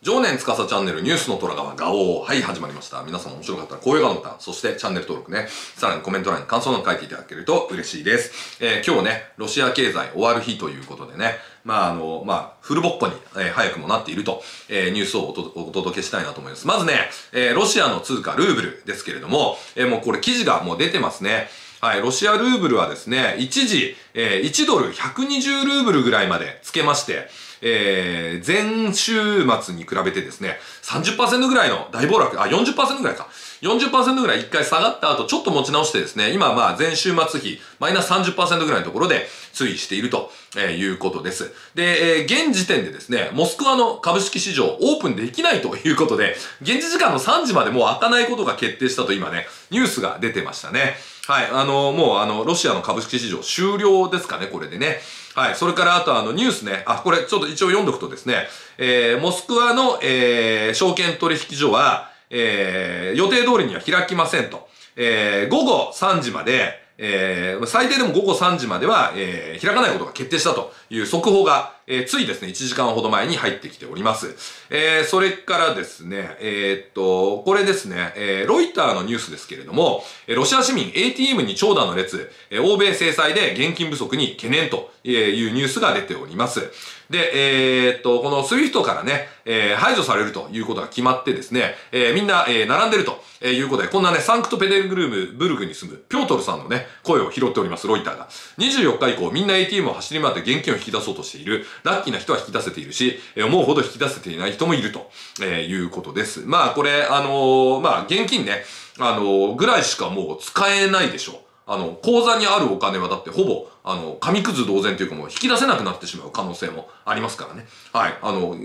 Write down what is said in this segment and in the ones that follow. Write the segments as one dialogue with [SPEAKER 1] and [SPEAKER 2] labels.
[SPEAKER 1] 常年司チャンネルニュースの虎川ガオー。はい、始まりました。皆様面白かったら高評価のボタン、そしてチャンネル登録ね、さらにコメント欄に感想など書いていただけると嬉しいです。今日ね、ロシア経済終わる日ということでね、フルボッコに、早くもなっていると、ニュースをお届けしたいなと思います。まずね、ロシアの通貨ルーブルですけれども、もうこれ記事がもう出てますね。はい、ロシアルーブルはですね、一時、1ドル120ルーブルぐらいまでつけまして、前週末に比べてですね、30% ぐらいの大暴落、40% ぐらいか。40% ぐらい一回下がった後、ちょっと持ち直してですね、今前週末比、マイナス 30% ぐらいのところで推移しているということです。で、現時点でですね、モスクワの株式市場オープンできないということで、現地時間の3時までもう開かないことが決定したと今ね、ニュースが出てましたね。はい、ロシアの株式市場終了ですかね、これでね。はい。それからあとニュースね。これちょっと一応読んどくとですね、モスクワの、証券取引所は、予定通りには開きませんと。午後3時まで、最低でも午後3時までは、開かないことが決定したという速報が、ついですね、1時間ほど前に入ってきております。それからですね、これですね、ロイターのニュースですけれども、ロシア市民 ATM に長蛇の列、欧米制裁で現金不足に懸念というニュースが出ております。で、このスイフトからね、排除されるということが決まってですね、みんな、並んでるということで、こんなね、サンクトペテルブルグに住むピョートルさんのね、声を拾っております、ロイターが。24日以降、みんな ATM を走り回って現金を引き出そうとしている。ラッキーな人は引き出せているし、思うほど引き出せていない人もいると、いうことです。これ、現金ね、ぐらいしかもう使えないでしょ。口座にあるお金はだってほぼ、紙くず同然というかもう引き出せなくなってしまう可能性もありますからね。はい。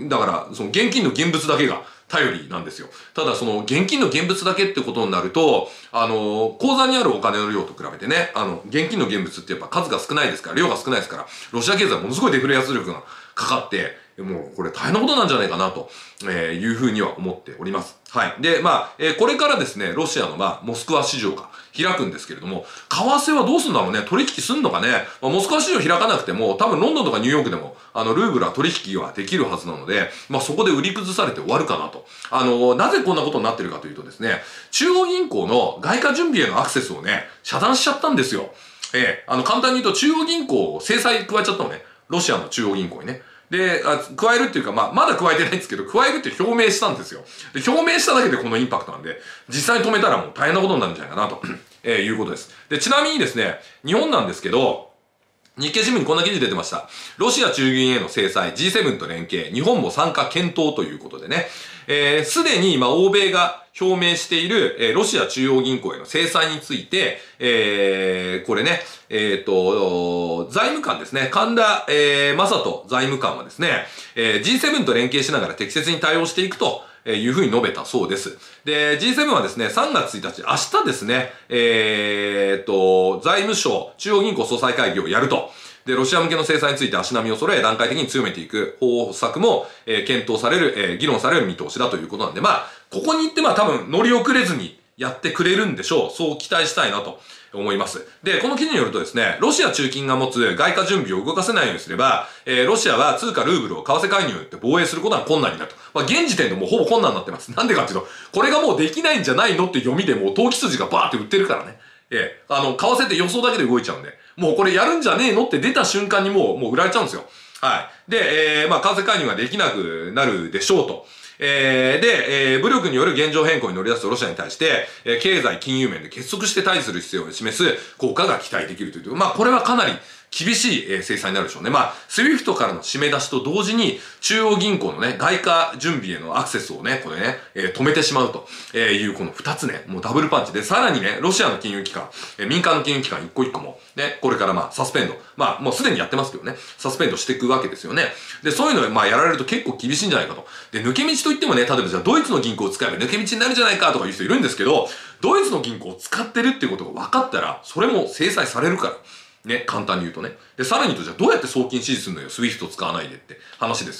[SPEAKER 1] だから、その現金の現物だけが頼りなんですよ。ただその現金の現物だけってことになると、口座にあるお金の量と比べてね、現金の現物ってやっぱ数が少ないですから、量が少ないですから、ロシア経済ものすごいデフレ圧力がかかって、もうこれ大変なことなんじゃないかなと、いうふうには思っております。はい。で、これからですね、ロシアのモスクワ市場が開くんですけれども、為替はどうすんだろうね、取引すんのかね、モスクワ市場開かなくても、多分ロンドンとかニューヨークでも、ルーブルは取引はできるはずなので、そこで売り崩されて終わるかなと。なぜこんなことになってるかというとですね、中央銀行の外貨準備へのアクセスをね、遮断しちゃったんですよ。簡単に言うと中央銀行を制裁加えちゃったのね。ロシアの中央銀行にね。で、加えるっていうか、まだ加えてないんですけど、加えるって表明したんですよ。で、表明しただけでこのインパクトなんで、実際に止めたらもう大変なことになるんじゃないかなと、いうことです。で、ちなみにですね、日本なんですけど、日経新聞にこんな記事出てました。ロシア中銀への制裁、G7 と連携、日本も参加検討ということでね、すでに欧米が表明している、ロシア中央銀行への制裁について、これね、財務官ですね、神田、正人財務官はですね、G7 と連携しながら適切に対応していくと、いうふうに述べたそうです。で、G7 はですね、3月1日、明日ですね、財務省中央銀行総裁会議をやると。で、ロシア向けの制裁について足並みを揃え、段階的に強めていく方策も、検討される、議論される見通しだということなんで、ここに行って多分乗り遅れずにやってくれるんでしょう。そう期待したいなと思います。で、この記事によるとですね、ロシア中金が持つ外貨準備を動かせないようにすれば、ロシアは通貨ルーブルを為替介入によって防衛することが困難になると。現時点でもうほぼ困難になってます。なんでかっていうと、これがもうできないんじゃないのって読みでもう投機筋がバーって売ってるからね。為替って予想だけで動いちゃうんで、もうこれやるんじゃねえのって出た瞬間にもう売られちゃうんですよ。はい。で、為替介入ができなくなるでしょうと。武力による現状変更に乗り出すロシアに対して、経済金融面で結束して対峙する姿勢を示す効果が期待できるという。これはかなり厳しい制裁になるでしょうね。スイフトからの締め出しと同時に、中央銀行のね、外貨準備へのアクセスをね、これね、止めてしまうというこの二つね、もうダブルパンチで、さらにね、ロシアの金融機関、民間の金融機関一個一個も、ね、これからサスペンド、もうすでにやってますけどね、サスペンドしていくわけですよね。で、そういうのをやられると結構厳しいんじゃないかと。で、抜け道といってもね、例えばじゃあドイツの銀行を使えば抜け道になるじゃないかとかいう人いるんですけど、ドイツの銀行を使ってるっていうことが分かったら、それも制裁されるから。ね、簡単に言うとね。で、さらに言うと、じゃあどうやって送金指示するのよ、スイフト使わないでって話ですよね。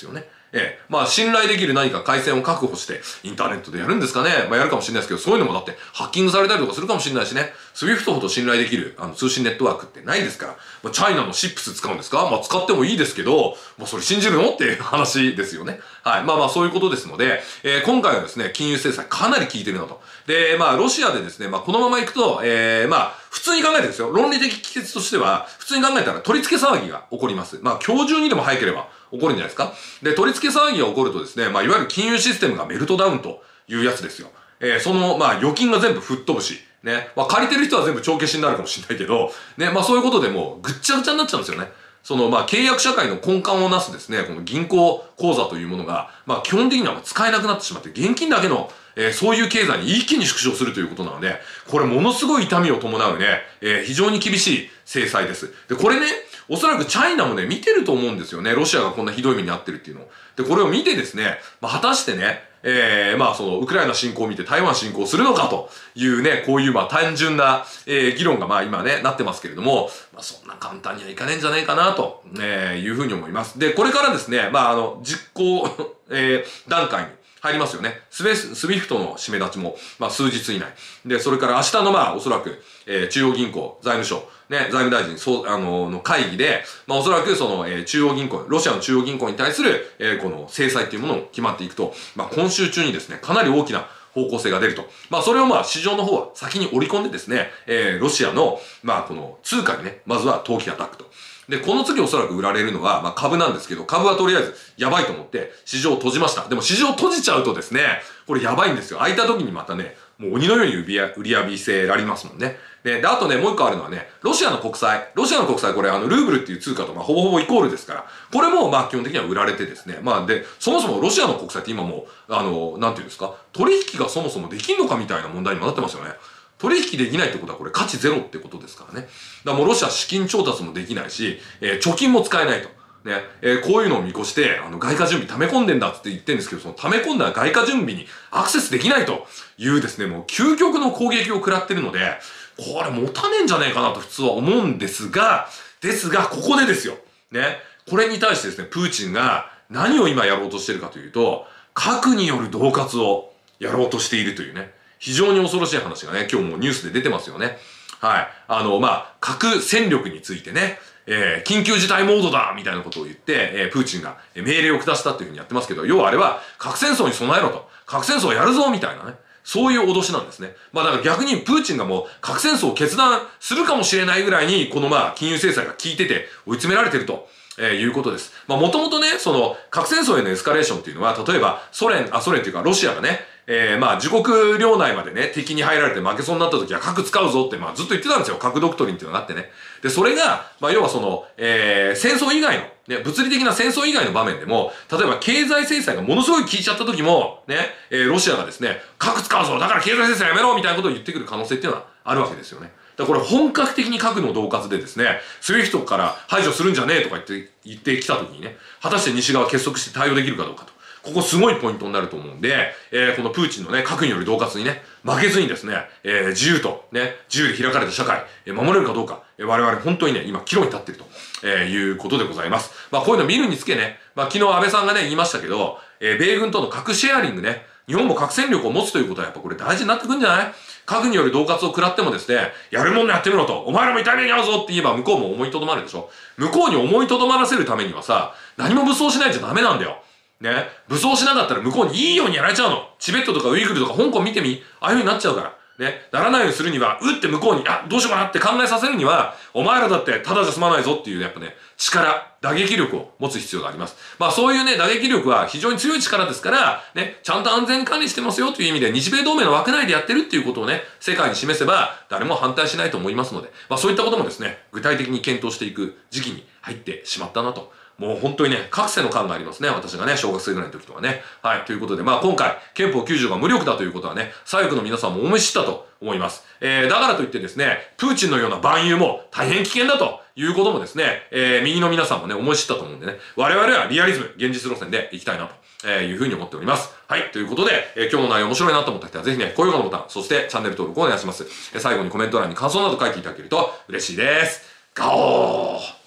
[SPEAKER 1] まあ信頼できる何か回線を確保してインターネットでやるんですかね。まあやるかもしれないですけど、そういうのもだってハッキングされたりとかするかもしれないしね。スウィフトほど信頼できる通信ネットワークってないですから。まあチャイナのシップス使うんですか？まあ使ってもいいですけど、まあそれ信じるのっていう話ですよね。はい。まあまあそういうことですので、今回はですね、金融制裁かなり効いてるなと。で、まあロシアでですね、まあこのまま行くと、まあ普通に考えてですよ。論理的帰結としては、普通に考えたら取り付け騒ぎが起こります。まあ今日中にでも早ければ起こるんじゃないですか。で、取り付け騒ぎが起こるとですね、まあいわゆる金融システムがメルトダウンというやつですよ。その、まあ預金が全部吹っ飛ぶし、ね。まあ借りてる人は全部帳消しになるかもしれないけど、ね。まあそういうことでもうぐっちゃぐちゃになっちゃうんですよね。その、まあ契約社会の根幹をなすですね、この銀行口座というものが、まあ基本的には使えなくなってしまって、現金だけのそういう経済に一気に縮小するということなので、これものすごい痛みを伴うね、非常に厳しい制裁です。で、これね、おそらくチャイナもね、見てると思うんですよね。ロシアがこんなひどい目に遭ってるっていうのを。で、これを見てですね、まあ、果たしてね、まあ、その、ウクライナ侵攻を見て台湾侵攻するのかというね、こういうまあ単純な、議論がまあ今ね、なってますけれども、まあそんな簡単にはいかねえんじゃねえかなと、いうふうに思います。で、これからですね、まあ実行、段階に、入りますよね。スウィフトの締め立ちも、まあ、数日以内。で、それから明日のまあ、おそらく、中央銀行、財務省、ね、財務大臣、の会議で、まあ、おそらくその、中央銀行、ロシアの中央銀行に対する、この制裁っていうものを決まっていくと、まあ、今週中にですね、かなり大きな方向性が出ると。まあ、それをまあ、市場の方は先に織り込んでですね、ロシアの、まあ、この通貨にね、まずは投機アタックと。で、この次おそらく売られるのは、まあ株なんですけど、株はとりあえずやばいと思って市場を閉じました。でも市場を閉じちゃうとですね、これやばいんですよ。開いた時にまたね、もう鬼のように売り浴びせられますもんね。で、あとね、もう一個あるのはね、ロシアの国債これルーブルっていう通貨とまあほぼほぼイコールですから、これもまあ基本的には売られてですね、まあで、そもそもロシアの国債って今もう、なんていうんですか、取引がそもそもできんのかみたいな問題にもなってますよね。取引できないってことはこれ価値ゼロってことですからね。だからもうロシア資金調達もできないし、貯金も使えないと。ね、こういうのを見越して、外貨準備溜め込んでんだって言ってるんですけど、その溜め込んだ外貨準備にアクセスできないというですね、もう究極の攻撃を食らってるので、これ持たねえんじゃねえかなと普通は思うんですが、ここでですよ。ね、これに対してですね、プーチンが何を今やろうとしてるかというと、核による恫喝をやろうとしているというね、非常に恐ろしい話がね、今日もニュースで出てますよね。はい。まあ、核戦力についてね、緊急事態モードだみたいなことを言って、プーチンが命令を下したっていうふうにやってますけど、要はあれは核戦争に備えろと。核戦争をやるぞみたいなね。そういう脅しなんですね。まあだから逆にプーチンがもう核戦争を決断するかもしれないぐらいに、このまあ金融制裁が効いてて追い詰められてると。いうことです。まあもともとね、その核戦争へのエスカレーションっていうのは、例えばソ連っていうかロシアがね、まあ自国領内までね、敵に入られて負けそうになった時は核使うぞって、まあずっと言ってたんですよ。核ドクトリンっていうのがあってね。で、それが、まあ要はその、戦争以外の、ね、物理的な戦争以外の場面でも、例えば経済制裁がものすごい効いちゃった時も、ね、ロシアがですね、核使うぞだから経済制裁やめろみたいなことを言ってくる可能性っていうのはあるわけですよね。だからこれ本格的に核の恫喝でですね、スウィフトから排除するんじゃねえとか言ってきた時にね、果たして西側結束して対応できるかどうかと。ここすごいポイントになると思うんで、このプーチンのね、核による恫喝にね、負けずにですね、自由で開かれた社会、守れるかどうか、我々本当にね、今岐路に立っていると、いうことでございます。まあこういうの見るにつけね、まあ昨日安倍さんがね、言いましたけど、米軍との核シェアリングね、日本も核戦力を持つということはやっぱこれ大事になってくるんじゃない？核による恫喝を食らってもですね、やるもんのやってみろと、お前らも痛い目に遭うぞって言えば向こうも思いとどまるでしょ。向こうに思いとどまらせるためにはさ、何も武装しないとダメなんだよ。ね。武装しなかったら向こうにいいようにやられちゃうの。チベットとかウイグルとか香港見てみ、ああいう風になっちゃうから。ね。ならないようにするには、って向こうに、どうしようかなって考えさせるには、お前らだってただじゃ済まないぞっていう、やっぱね、打撃力を持つ必要があります。まあそういうね、打撃力は非常に強い力ですから、ね、ちゃんと安全管理してますよという意味で、日米同盟の枠内でやってるっていうことをね、世界に示せば、誰も反対しないと思いますので、まあそういったこともですね、具体的に検討していく時期に入ってしまったなと。もう本当にね、覚醒の感がありますね。私がね、小学生ぐらいの時とかね。はい。ということで、まあ今回、憲法9条が無力だということはね、左翼の皆さんも思い知ったと思います。だからといってですね、プーチンのような蛮勇も大変危険だということもですね、右の皆さんもね、思い知ったと思うんでね、我々はリアリズム、現実路線でいきたいなというふうに思っております。はい。ということで、今日の内容面白いなと思った人はぜひね、高評価のボタン、そしてチャンネル登録をお願いします。最後にコメント欄に感想など書いていただけると嬉しいです。ガオー